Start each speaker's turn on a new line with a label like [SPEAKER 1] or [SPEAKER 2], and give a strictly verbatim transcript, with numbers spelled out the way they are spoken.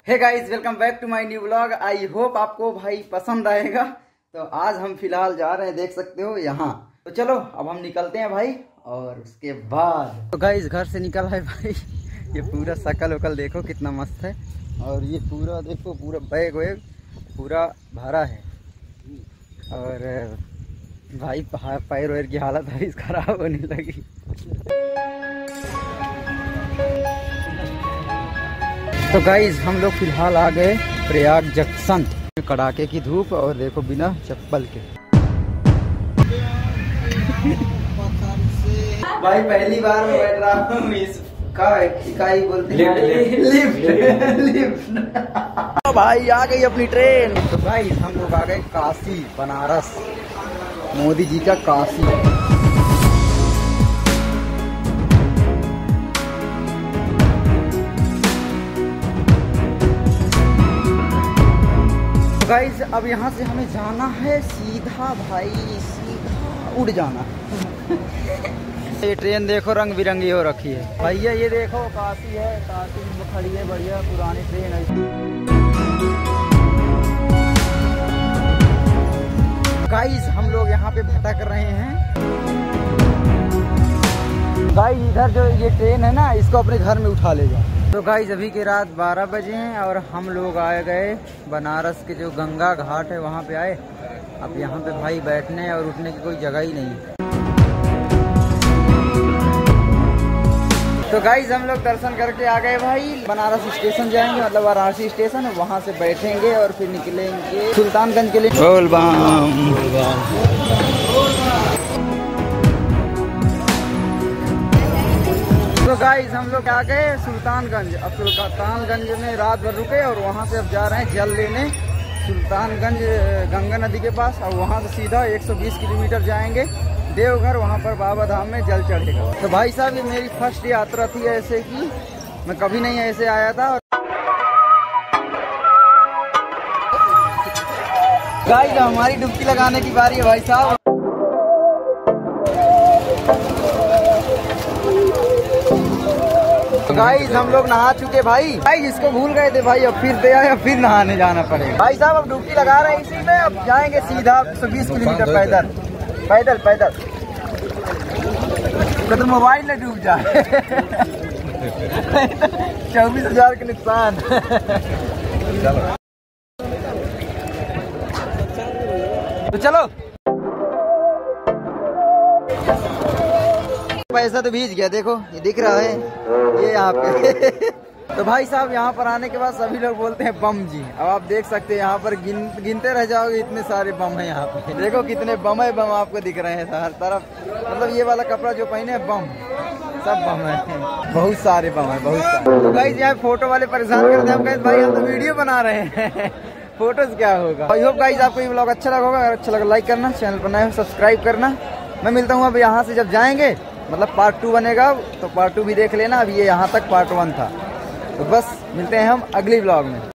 [SPEAKER 1] Hey guys, welcome back to my new vlog. I hope आपको भाई पसंद आएगा। तो आज हम फिलहाल जा रहे हैं, देख सकते हो यहाँ। तो चलो अब हम निकलते हैं भाई। और उसके बाद तो गाइस घर से निकल है भाई। ये पूरा शकल वकल देखो कितना मस्त है। और ये पूरा देखो, पूरा बैग वैग पूरा भरा है। और भाई पैर वैर की हालत है खराब होने लगी। तो गाइज हम लोग फिलहाल आ गए प्रयाग जंक्शन। कड़ाके की धूप और देखो बिना चप्पल के। भाई पहली बार मैं बैठ रहा हूँ इस का इकाई बोलते हैं लिफ्ट लिफ्ट। भाई आ गई अपनी ट्रेन। तो भाई हम लोग आ गए काशी बनारस, मोदी जी का काशी। गाइस अब यहाँ से हमें जाना है सीधा भाई, सीधा उड़ जाना। ये ट्रेन देखो रंग बिरंगी हो रखी है भैया। ये देखो काशी है, काशी में खड़ी है बढ़िया पुरानी ट्रेन है। गाइस हम लोग यहाँ पे भटक रहे हैं। गाइस इधर जो ये ट्रेन है ना, इसको अपने घर में उठा ले जाओ। तो गाइस अभी की रात बारह बजे हैं और हम लोग आए गए बनारस के जो गंगा घाट है वहाँ पे आए। अब यहाँ पे भाई बैठने और उठने की कोई जगह ही नहीं है। तो गाइस हम लोग दर्शन करके आ गए भाई। बनारस स्टेशन जाएंगे, मतलब वाराणसी स्टेशन, वहाँ से बैठेंगे और फिर निकलेंगे सुल्तानगंज के लिए। बोल तो गाइस हम लोग आ गए सुल्तानगंज। अब सुल्तानगंज में रात भर रुके और वहाँ से अब जा रहे हैं जल लेने सुल्तानगंज गंगा नदी के पास। और वहाँ से सीधा एक सौ बीस किलोमीटर जाएंगे देवघर, वहाँ पर बाबा धाम में जल चढ़ेगा। तो भाई साहब ये मेरी फर्स्ट यात्रा थी ऐसे की, मैं कभी नहीं ऐसे आया था। गाइस हमारी डुबकी लगाने की बारी है भाई साहब। गाइस हम लोग नहा चुके भाई। भाई इसको भूल गए थे भाई, अब फिर दे आए, फिर नहाने जाना पड़ेगा। भाई साहब अब डुबकी लगा रहे हैं इसी में। अब जाएंगे सीधा एक सौ बीस किलोमीटर पैदल पैदल पैदल। तो मोबाइल न डूब जाए। चौबीस हजार के नुकसान। तो चलो पैसा तो भीज गया, देखो ये दिख रहा है ये यहाँ पे। तो भाई साहब यहाँ पर आने के बाद सभी लोग बोलते हैं बम जी। अब आप देख सकते हैं यहाँ पर गिन गिनते रह जाओगे, इतने सारे बम है यहाँ पे। देखो कितने बम है, बम आपको दिख रहे हैं हर तरफ। मतलब ये वाला कपड़ा जो पहने बम, सब बम है, बहुत सारे बम है, बहुत सारे। तो गाइस यहाँ फोटो वाले परेशान करते हैं। हम कहते भाई हम तो वीडियो बना रहे हैं, फोटोज क्या होगा। आई होप गाइस आपको ये व्लॉग अच्छा लगा होगा। अगर अच्छा लगा लाइक करना, चैनल पर नए हो सब्सक्राइब करना। मैं मिलता हूँ अब यहाँ से जब जाएंगे, मतलब पार्ट टू बनेगा तो पार्ट टू भी देख लेना। अब ये यहाँ तक पार्ट वन था। तो बस मिलते हैं हम अगली व्लॉग में।